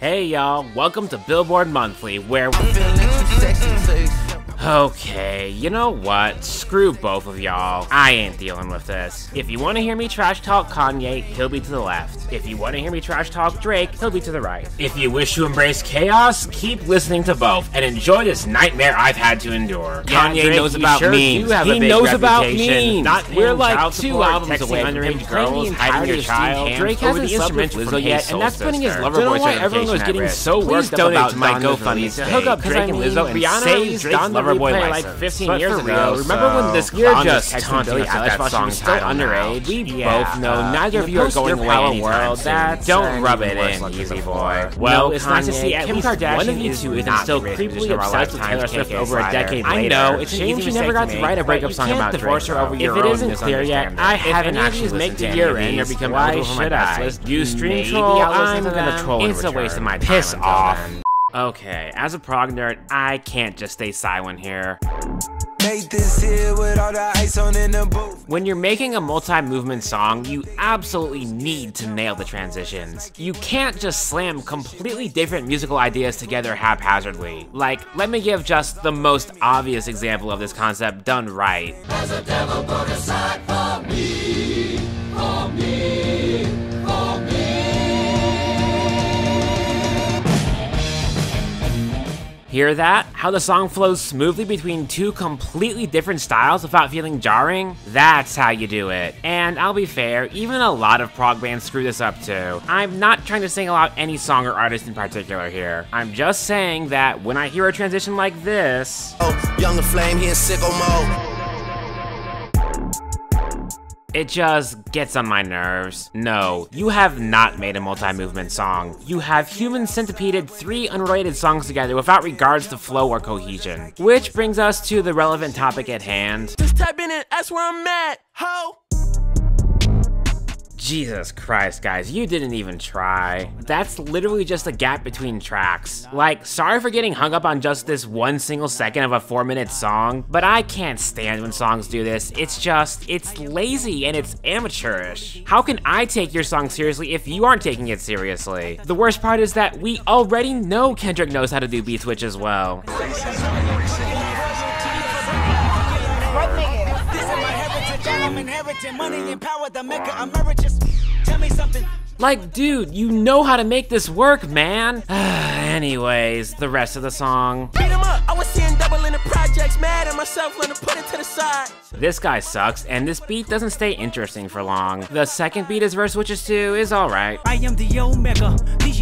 Hey y'all, welcome to Billboard Monthly, where Okay, you know what? Screw both of y'all. I ain't dealing with this. If you want to hear me trash talk Kanye, he'll be to the left. If you want to hear me trash talk Drake, he'll be to the right. If you wish to embrace chaos, keep listening to both and enjoy this nightmare I've had to endure. Yeah, Kanye Drake, knows about memes. He knows about memes. We're like 2 albums away from him girls hiding your child. Drake hasn't slept with Lizzo yet, and that's putting his lover boy certification everyone was getting so worked up about my GoFundMe to hook up Drake and Lizzo and save Drake's lover boy like 15 years ago. Remember when this clown just texted Billie Eilish while she was still underage? We both know neither of you are going away anytime soon. Don't rub it in, easy boy. Well, it's nice to see at least one of you two isn't still creepily obsessed with Taylor Swift over a decade later. I know, it's a shame she never got to write a breakup song about Drake. If it isn't clear yet, I haven't actually make the year end or become eligible for my best list. You stream troll, I'm gonna troll. It's a waste of my time. Piss off. Okay, as a prog nerd, I can't just stay silent here. Make this here with all the ice on in the booth. When you're making a multi-movement song, you absolutely need to nail the transitions. You can't just slam completely different musical ideas together haphazardly. Like, let me give just the most obvious example of this concept done right. There's a devil put aside for me, for me, for me. Hear that? How the song flows smoothly between two completely different styles without feeling jarring? That's how you do it. And I'll be fair, even a lot of prog bands screw this up too. I'm not trying to single out any song or artist in particular here. I'm just saying that when I hear a transition like this, Young and Flame here in sicko mode. it just gets on my nerves. No, you have not made a multi-movement song. You have human centipeded 3 unrelated songs together without regards to flow or cohesion. Which brings us to the relevant topic at hand. Just type in it, that's where I'm at, ho! Jesus Christ, guys, you didn't even try. That's literally just a gap between tracks. Like, sorry for getting hung up on just this 1 single second of a 4-minute song, but I can't stand when songs do this. It's lazy and it's amateurish. How can I take your song seriously if you aren't taking it seriously? The worst part is that we already know Kendrick knows how to do beat switch as well. Like, dude, you know how to make this work, man. Anyways, the rest of the song. Beat 'em up. I was seeing double in the projects, mad at myself, let 'em put it to the side. This guy sucks, and this beat doesn't stay interesting for long. The second beat his verse switches to is alright. I am the Omega.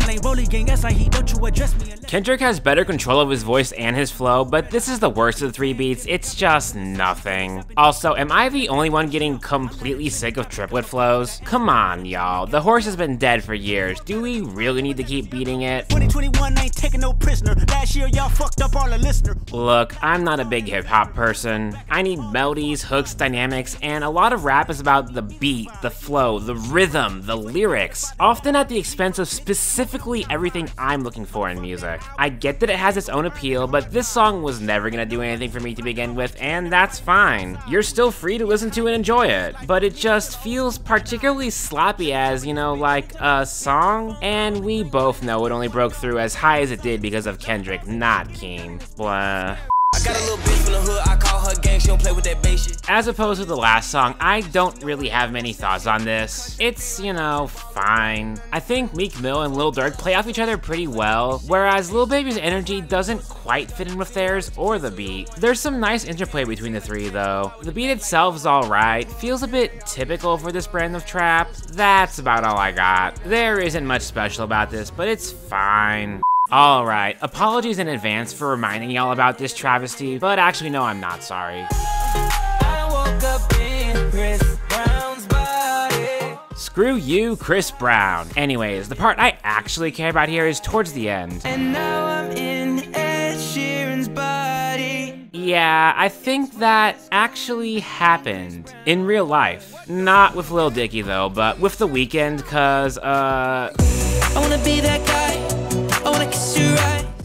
Don't you address me. Kendrick has better control of his voice and his flow, but this is the worst of the 3 beats. It's just nothing. Also, am I the only one getting completely sick of triplet flows? Come on, y'all. The horse has been dead for years. Do we really need to keep beating it? 2021 ain't taking no prisoner. Last year y'all fucked up all the listeners. Look, I'm not a big hip-hop person. I need melodies, hooks, dynamics, and a lot of rap is about the beat, the flow, the rhythm, the lyrics, often at the expense of specifically everything I'm looking for in music. I get that it has its own appeal, but this song was never gonna do anything for me to begin with, and that's fine. You're still free to listen to and enjoy it, but it just feels particularly sloppy as, you know, like a song, and we both know it only broke through as high as it did because of Kendrick, not Keem. Blah. I got a little bitch from the hood, I call her gang, she don't play with that bass shit. As opposed to the last song, I don't really have many thoughts on this. It's, you know, fine. I think Meek Mill and Lil Durk play off each other pretty well, whereas Lil Baby's energy doesn't quite fit in with theirs or the beat. There's some nice interplay between the 3 though. The beat itself is alright, feels a bit typical for this brand of trap. That's about all I got. There isn't much special about this, but it's fine. Alright, apologies in advance for reminding y'all about this travesty, but actually no, I'm not sorry. I woke up in Chris Brown's body. Screw you, Chris Brown. Anyways, the part I actually care about here is towards the end. And now I'm in Ed Sheeran's body. Yeah, I think that actually happened in real life. Not with Lil Dicky though, but with The Weeknd, cause I wanna be that guy. I wanna kiss you right.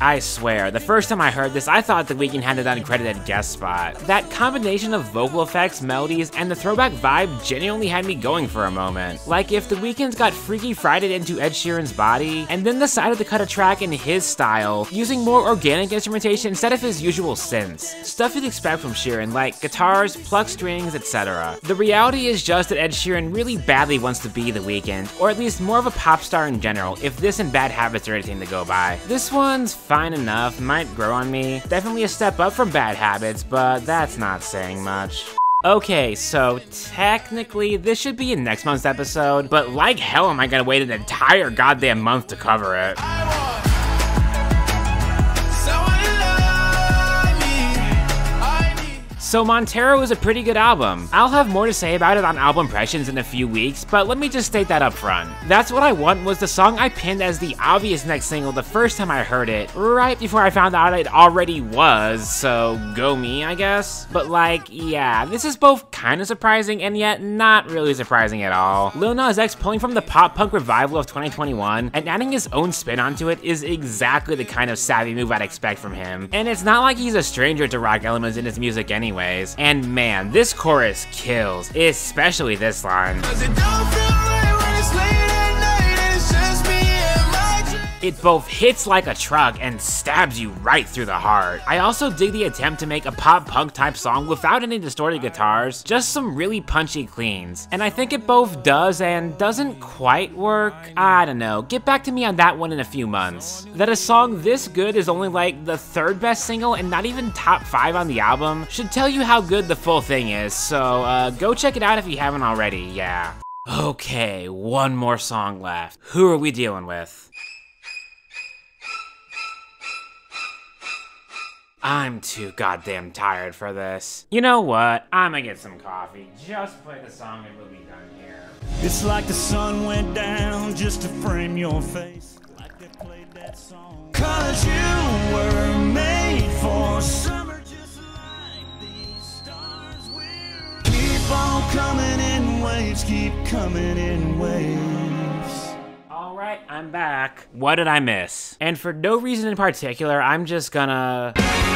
I swear, the first time I heard this, I thought The Weeknd had an uncredited guest spot. That combination of vocal effects, melodies, and the throwback vibe genuinely had me going for a moment. Like if The Weeknd's got Freaky Friday'd into Ed Sheeran's body, and then decided to cut a track in his style, using more organic instrumentation instead of his usual synths. Stuff you'd expect from Sheeran, like guitars, plucked strings, etc. The reality is just that Ed Sheeran really badly wants to be The Weeknd, or at least more of a pop star in general, if this and Bad Habits are anything to go by. This one's fine enough, might grow on me. Definitely a step up from Bad Habits, but that's not saying much. Okay, so technically this should be in next month's episode, but like hell am I gonna wait an entire goddamn month to cover it. So Montero is a pretty good album. I'll have more to say about it on Album Impressions in a few weeks, but let me just state that up front. That's What I Want was the song I pinned as the obvious next single the first time I heard it, right before I found out it already was, so go me, I guess. But like, yeah, this is both kinda surprising and yet not really surprising at all. Lil Nas X pulling from the pop-punk revival of 2021 and adding his own spin onto it is exactly the kind of savvy move I'd expect from him. And it's not like he's a stranger to rock elements in his music anyway. And man, this chorus kills, especially this line. It both hits like a truck and stabs you right through the heart. I also dig the attempt to make a pop-punk type song without any distorted guitars, just some really punchy cleans. And I think it both does and doesn't quite work. I don't know, get back to me on that one in a few months. That a song this good is only like the third best single and not even top 5 on the album should tell you how good the full thing is, so go check it out if you haven't already, yeah. Okay, one more song left. Who are we dealing with? I'm too goddamn tired for this. You know what? I'ma get some coffee. Just play the song and we'll be done here. It's like the sun went down just to frame your face. Like they played that song. 'Cause you were made for summer just like these stars will. Keep on coming in waves, keep coming in waves. Alright, I'm back. What did I miss? And for no reason in particular, I'm just gonna...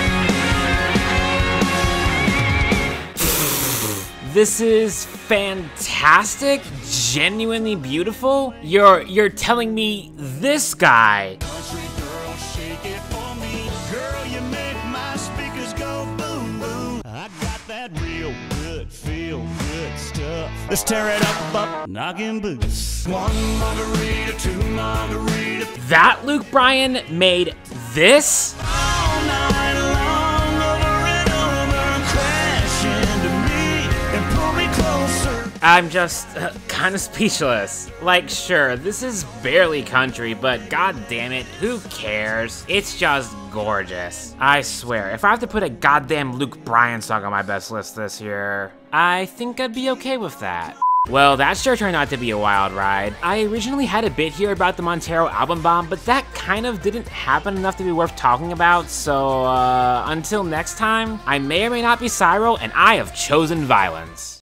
This is fantastic, genuinely beautiful. You're telling me this guy. Country girl, shake it for me. Girl, you make my speakers go boom boom. I got that real good, feel good stuff. Let's tear it up, knocking boots. One margarita, two margarita. That Luke Bryan made this? All night long, over and over, crash into me and pull me closer. I'm just kind of speechless. Like, sure, this is barely country, but god damn it, who cares? It's just gorgeous. I swear, if I have to put a goddamn Luke Bryan song on my best list this year, I think I'd be okay with that. Well, that sure turned out to be a wild ride. I originally had a bit here about the Montero album bomb, but that kind of didn't happen enough to be worth talking about, so until next time, I may or may not be Cyril, and I have chosen violence.